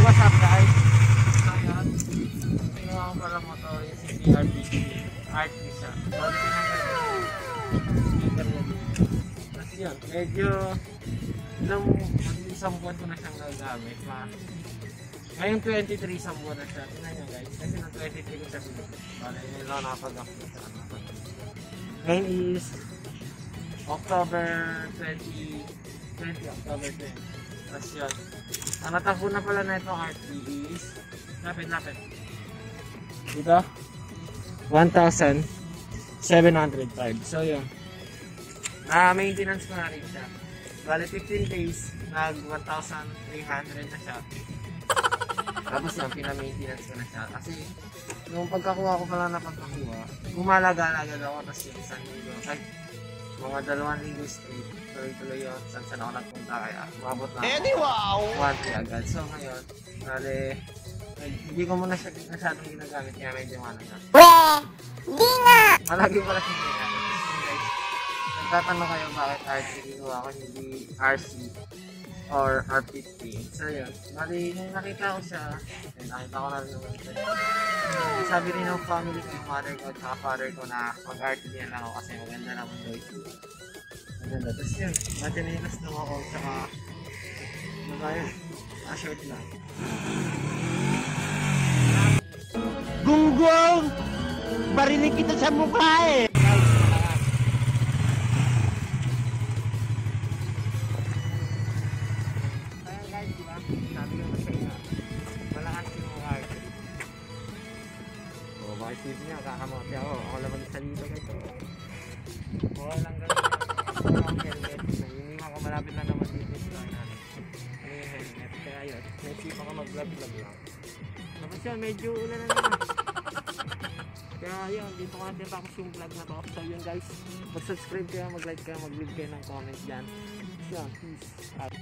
what's up guys? Ngayon, pinuha ko pala motor yung CCRTC RT siya. Bali pinanggal ko yung speaker niya dito. Tapos yun, medyo isang buwan ko na siyang nagamit. Ngayon 23 isang buwan na siya. Tingnan nyo guys, kasi ng 23 ko siya pinag. Bali, yun lang nakapag-upload sa ano. Ngayon is October 20, October 20. Tapos yun. Ang natago na pala na itong RT is lapit. Dito 1,705. So yun. Maintenance ko na rin siya. Bale 15 days nag 1,300 na siya. Tapos yun, pina-maintenance ko na siya. Kasi nung pagkakuha ko pala na pagkakuha, gumalaga-alaga ako. Tapos yung isang linggo, kahit mga 2 linggo straight, tuloy-tuloy yun. Saan ako nagpunta kaya umabot na ako 1 agad. So ngayon, hindi ko muna siya masyadong ginagamit kaya medyo ano na. Hindi na! Malagi pala siya ginagamit. Guys, nagtatanong kayo bakit RC kinuha ko hindi RC or R50. So yun, bali nung nakita ko siya, nakita ko na rin naman siya. Sabi rin ng family ko, yung mother ko at saka father ko na mag-RT din lang ako kasi maganda naman daw ito. Maganda. Tapos yun, matinilas lang ako tsaka ano ba yun? Short lang. Gunggong! Barinig kita sa mukha eh! Guys, diba? Sabi ko na sa inyo, malakas yung RT. O, makisip niya, kakamote ako. Ako lang magsalita guys. Buha lang ganun. Ako ang helmet. Hinihinga ko malapit na naman dito sa natin. Ano yung helmet? Kaya yun, naisip ako mag-vlog lang. Tapos yun, medyo ulan na naman. Kaya yun, dito ko natin tapos yung vlog na to. So yun guys, mag-subscribe kayo, mag-like kayo, mag-leave kayo ng comment dyan. So yun, peace out.